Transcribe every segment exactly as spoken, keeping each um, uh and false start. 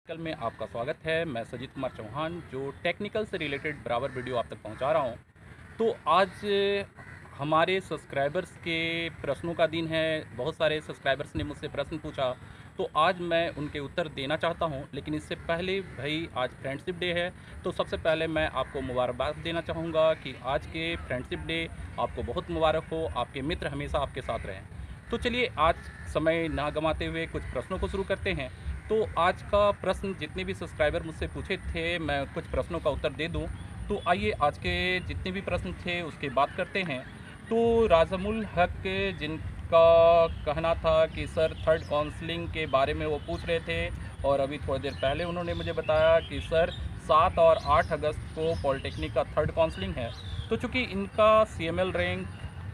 कल में आपका स्वागत है। मैं सजीत कुमार चौहान जो टेक्निकल से रिलेटेड बराबर वीडियो आप तक पहुंचा रहा हूं। तो आज हमारे सब्सक्राइबर्स के प्रश्नों का दिन है। बहुत सारे सब्सक्राइबर्स ने मुझसे प्रश्न पूछा, तो आज मैं उनके उत्तर देना चाहता हूं। लेकिन इससे पहले भाई आज फ्रेंडशिप डे है, तो सबसे पहले मैं आपको मुबारकबाद देना चाहूँगा कि आज के फ्रेंडशिप डे आपको बहुत मुबारक हो, आपके मित्र हमेशा आपके साथ रहें। तो चलिए आज समय ना गंवाते हुए कुछ प्रश्नों को शुरू करते हैं। तो आज का प्रश्न जितने भी सब्सक्राइबर मुझसे पूछे थे, मैं कुछ प्रश्नों का उत्तर दे दूं। तो आइए आज के जितने भी प्रश्न थे उसके बात करते हैं। तो राजमुल हक, जिनका कहना था कि सर थर्ड काउंसलिंग के बारे में वो पूछ रहे थे, और अभी थोड़ी देर पहले उन्होंने मुझे बताया कि सर सात और आठ अगस्त को पॉलिटेक्निक का थर्ड काउंसलिंग है। तो चूँकि इनका सी एम एल रैंक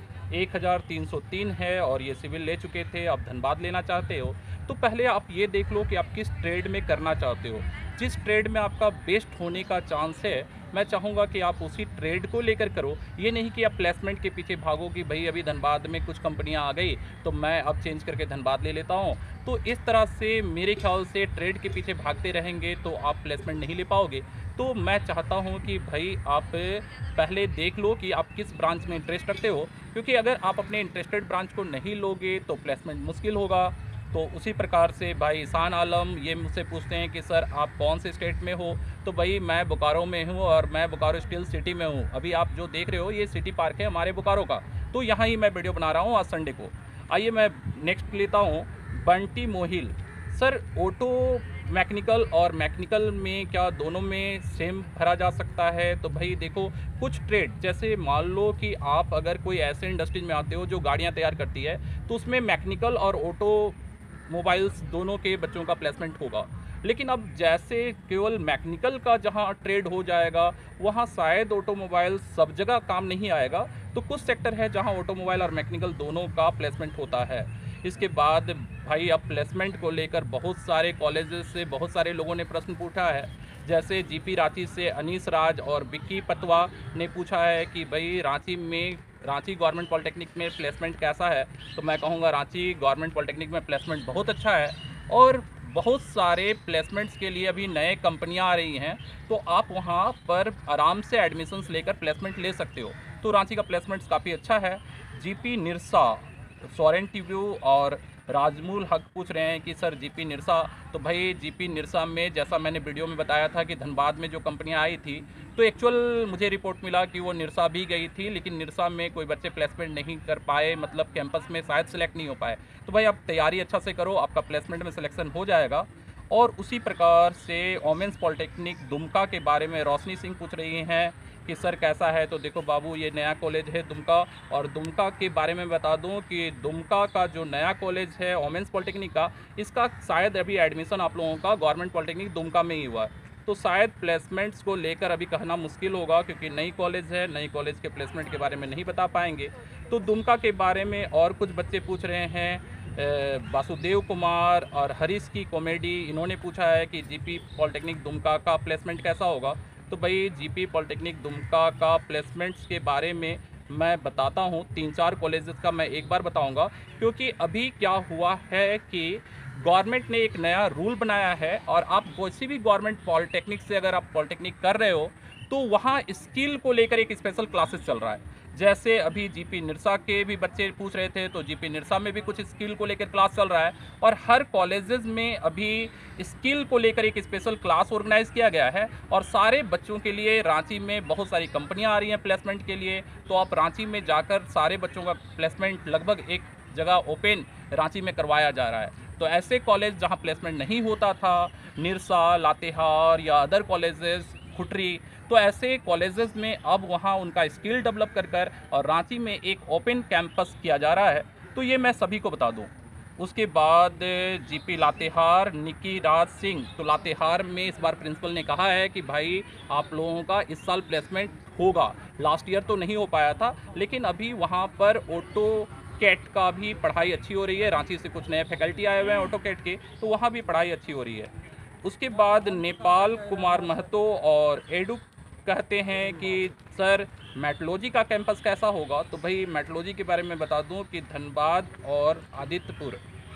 एक हज़ार तीन सौ तीन है और ये सिविल ले चुके थे, आप धनबाद लेना चाहते हो, तो पहले आप ये देख लो कि आप किस ट्रेड में करना चाहते हो। जिस ट्रेड में आपका बेस्ट होने का चांस है, मैं चाहूँगा कि आप उसी ट्रेड को लेकर करो। ये नहीं कि आप प्लेसमेंट के पीछे भागो कि भाई अभी धनबाद में कुछ कंपनियां आ गई तो मैं अब चेंज करके धनबाद ले लेता हूँ। तो इस तरह से मेरे ख्याल से ट्रेड के पीछे भागते रहेंगे तो आप प्लेसमेंट नहीं ले पाओगे। तो मैं चाहता हूँ कि भाई आप पहले देख लो कि आप किस ब्रांच में इंटरेस्ट रखते हो, क्योंकि अगर आप अपने इंटरेस्टेड ब्रांच को नहीं लोगे तो प्लेसमेंट मुश्किल होगा। तो उसी प्रकार से भाई ईसान आलम ये मुझसे पूछते हैं कि सर आप कौन से स्टेट में हो। तो भाई मैं बोकारो में हूँ और मैं बोकारो स्टील सिटी में हूँ। अभी आप जो देख रहे हो ये सिटी पार्क है हमारे बोकारो का, तो यहाँ ही मैं वीडियो बना रहा हूँ आज संडे को। आइए मैं नेक्स्ट लेता हूँ Bunty Mohil. Sir auto mechanical और मैकेनिकल में क्या दोनों में सेम भरा जा सकता है? तो भाई देखो, कुछ ट्रेड जैसे मान लो कि आप अगर कोई ऐसे इंडस्ट्रीज में आते हो जो गाड़ियाँ तैयार करती है, तो उसमें मैकेनिकल और ऑटो मोबाइल्स दोनों के बच्चों का प्लेसमेंट होगा। लेकिन अब जैसे केवल मैकेनिकल का जहां ट्रेड हो जाएगा वहां शायद ऑटोमोबाइल सब जगह काम नहीं आएगा। तो कुछ सेक्टर है जहां ऑटोमोबाइल और मैकेनिकल दोनों का प्लेसमेंट होता है। इसके बाद भाई अब प्लेसमेंट को लेकर बहुत सारे कॉलेजेस से बहुत सारे लोगों ने प्रश्न पूछा है। जैसे जीपी रांची से अनीस राज और विक्की पतवा ने पूछा है कि भाई रांची में रांची गवर्नमेंट पॉलिटेक्निक में प्लेसमेंट कैसा है। तो मैं कहूँगा रांची गवर्नमेंट पॉलिटेक्निक में प्लेसमेंट बहुत अच्छा है, और बहुत सारे प्लेसमेंट्स के लिए अभी नए कंपनियां आ रही हैं, तो आप वहां पर आराम से एडमिशन्स लेकर प्लेसमेंट ले सकते हो। तो रांची का प्लेसमेंट्स काफ़ी अच्छा है। जीपी निरसा, सोरेन टीव्यू और राजमूल हक पूछ रहे हैं कि सर जीपी निरसा। तो भाई जीपी निरसा में जैसा मैंने वीडियो में बताया था कि धनबाद में जो कंपनियां आई थी, तो एक्चुअल मुझे रिपोर्ट मिला कि वो निरसा भी गई थी, लेकिन निरसा में कोई बच्चे प्लेसमेंट नहीं कर पाए, मतलब कैंपस में शायद सेलेक्ट नहीं हो पाए। तो भाई आप तैयारी अच्छा से करो, आपका प्लेसमेंट में सिलेक्शन हो जाएगा। और उसी प्रकार से वोमेंस पॉलिटेक्निक दुमका के बारे में रोशनी सिंह पूछ रही हैं कि सर कैसा है। तो देखो बाबू, ये नया कॉलेज है दुमका, और दुमका के बारे में बता दूं कि दुमका का जो नया कॉलेज है वोमेंस पॉलिटेक्निक का, इसका शायद अभी एडमिशन आप लोगों का गवर्नमेंट पॉलिटेक्निक दुमका में ही हुआ है। तो शायद प्लेसमेंट्स को लेकर अभी कहना मुश्किल होगा, क्योंकि नई कॉलेज है, नई कॉलेज के प्लेसमेंट के बारे में नहीं बता पाएंगे। तो दुमका के बारे में और कुछ बच्चे पूछ रहे हैं। वासुदेव कुमार और हरीश की कॉमेडी, इन्होंने पूछा है कि जीपी पॉलिटेक्निक दुमका का प्लेसमेंट कैसा होगा। तो भाई जीपी पॉलिटेक्निक दुमका का प्लेसमेंट्स के बारे में मैं बताता हूँ। तीन चार कॉलेजेस का मैं एक बार बताऊँगा, क्योंकि अभी क्या हुआ है कि गवर्नमेंट ने एक नया रूल बनाया है, और आप किसी भी गवर्नमेंट पॉलिटेक्निक से अगर आप पॉलिटेक्निक कर रहे हो तो वहाँ स्किल को लेकर एक स्पेशल क्लासेस चल रहा है। जैसे अभी जीपी निरसा के भी बच्चे पूछ रहे थे, तो जीपी निरसा में भी कुछ स्किल को लेकर क्लास चल रहा है, और हर कॉलेजेस में अभी स्किल को लेकर एक स्पेशल क्लास ऑर्गेनाइज किया गया है। और सारे बच्चों के लिए रांची में बहुत सारी कंपनियां आ रही हैं प्लेसमेंट के लिए, तो आप रांची में जाकर सारे बच्चों का प्लेसमेंट लगभग एक जगह ओपन रांची में करवाया जा रहा है। तो ऐसे कॉलेज जहां प्लेसमेंट नहीं होता था, निरसा, लातेहार या अदर कॉलेजेस, खुटरी, तो ऐसे कॉलेजेस में अब वहां उनका स्किल डेवलप कर कर और रांची में एक ओपन कैंपस किया जा रहा है। तो ये मैं सभी को बता दूं। उसके बाद जीपी लातेहार निकी राज सिंह, तो लातेहार में इस बार प्रिंसिपल ने कहा है कि भाई आप लोगों का इस साल प्लेसमेंट होगा। लास्ट ईयर तो नहीं हो पाया था, लेकिन अभी वहाँ पर ऑटो कैट का भी पढ़ाई अच्छी हो रही है। रांची से कुछ नए फैकल्टी आए हुए हैं ऑटो कैट के, तो वहाँ भी पढ़ाई अच्छी हो रही है। उसके बाद नेपाल कुमार महतो और एडू कहते हैं कि सर मेट्रोलॉजी का कैंपस कैसा होगा। तो भाई मेट्रोलॉजी के बारे में बता दूं कि धनबाद और आदित्यपुर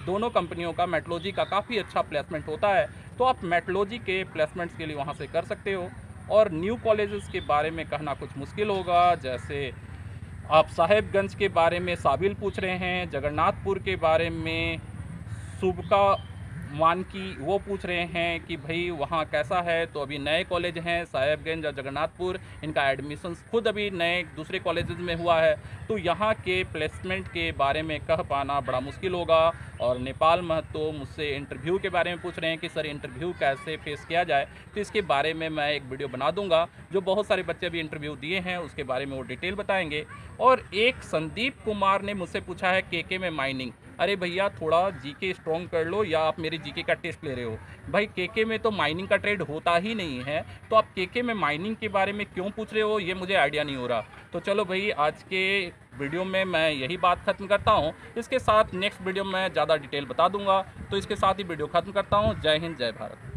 दोनों कंपनियों का मेट्रोलॉजी का काफ़ी अच्छा प्लेसमेंट होता है, तो आप मेट्रोलॉजी के प्लेसमेंट्स के लिए वहाँ से कर सकते हो। और न्यू कॉलेजेस के बारे में कहना कुछ मुश्किल होगा, जैसे आप साहेबगंज के बारे में साबिल पूछ रहे हैं, जगन्नाथपुर के बारे में सुबका मानकी वो पूछ रहे हैं कि भाई वहाँ कैसा है। तो अभी नए कॉलेज हैं साहेबगंज और जगन्नाथपुर, इनका एडमिशन्स खुद अभी नए दूसरे कॉलेजेस में हुआ है, तो यहाँ के प्लेसमेंट के बारे में कह पाना बड़ा मुश्किल होगा। और नेपाल महतो मुझसे इंटरव्यू के बारे में पूछ रहे हैं कि सर इंटरव्यू कैसे फेस किया जाए, तो इसके बारे में मैं एक वीडियो बना दूंगा। जो बहुत सारे बच्चे अभी इंटरव्यू दिए हैं उसके बारे में वो डिटेल बताएंगे। और एक संदीप कुमार ने मुझसे पूछा है केके में माइनिंग। अरे भैया थोड़ा जीके स्ट्रॉन्ग कर लो, या आप मेरे जीके का टेस्ट ले रहे हो? भाई केके में तो माइनिंग का ट्रेड होता ही नहीं है, तो आप केके में माइनिंग के बारे में क्यों पूछ रहे हो, ये मुझे आइडिया नहीं हो रहा। तो चलो भाई, आज के वीडियो में मैं यही बात ख़त्म करता हूँ। इसके साथ नेक्स्ट वीडियो में ज़्यादा डिटेल बता दूंगा। तो इसके साथ ही वीडियो ख़त्म करता हूँ। जय हिंद, जय भारत।